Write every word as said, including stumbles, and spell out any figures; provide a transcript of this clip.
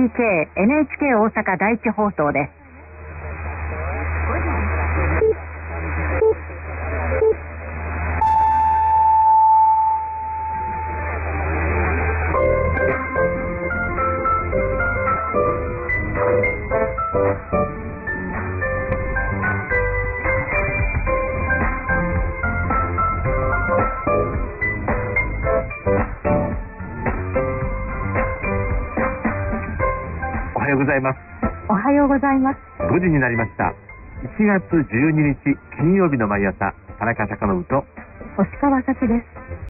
ーケーエヌエイチケー 大阪第一放送です。 おはようございます。 おはようございます。 ごじになりました。いちがつじゅうににち金曜日の毎朝、田中貴信と星川咲です。